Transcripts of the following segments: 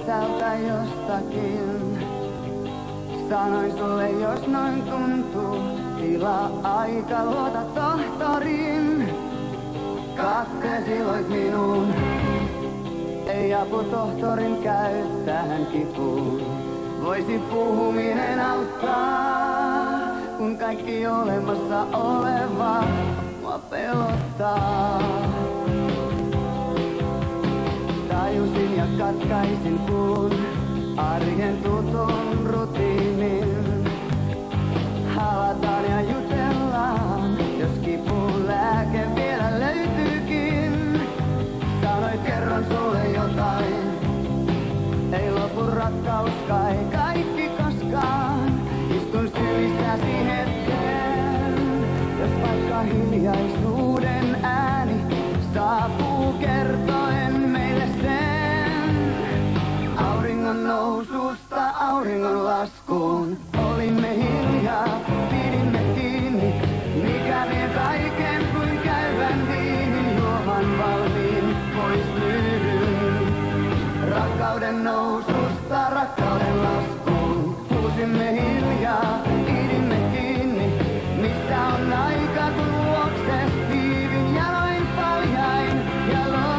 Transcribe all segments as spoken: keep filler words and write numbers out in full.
sisältä jostakin. Sanoin sulle, jos noin tuntuu, tilaa aika, luota tohtoriin. Katkesi loit minuun, ei apu tohtorin käy tähän kipuun. Voisi puhuminen auttaa, kun kaikki olemassa oleva mua pelottaa. Tajusin ja katkaisin puun, arjen tutun rutiinin. Halataan ja jutellaan, jos kipuun lääke vielä löytyykin. Sanoit, kerron sulle jotain, ei lopu rakkaus kai kaikki koskaan. Istun sylissäsi hetken, jos vaikka hiljaisuuden ääni saapuu kertoen meille sen. Auringon noususta auringon laskuun olimme hiljaa, pidimme kiinni. Mikä vie kaiken kuin käyvän viinin, juoman valmiin pois lyhyn. Rakkauden noususta rakkauden laskuun huusimme hiljaa, pidimme kiinni. Missä on aika, kun luokse hiivin jaloin paljain jaloin.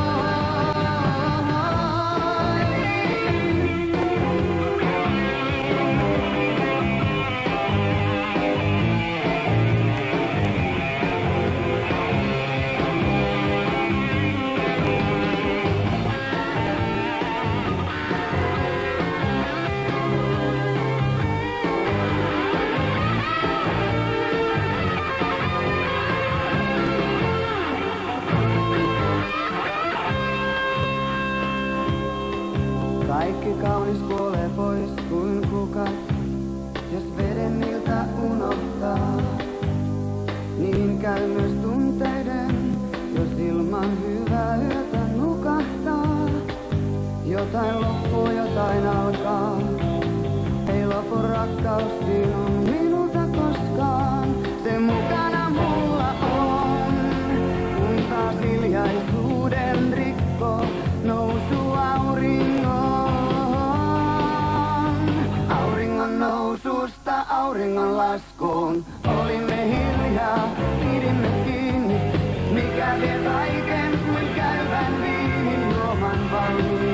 Kaikki kaunis kuolee pois kuin kukat, jos veden niiltä unohtaa. Niin käy myös tunteiden, jos ilman hyvää yötä nukahtaa. Jotain loppuu, jotain alkaa, ei lopu rakkaus sinun minulta koskaan. Se mukana mulla on, kun taas hiljaisuuden rikko nousu auringon. Auringon noususta auringon laskuun olimme hiljaa, pidimme kiinni. Mikä vie kaiken kuin käyvän viinin, juoman valmiin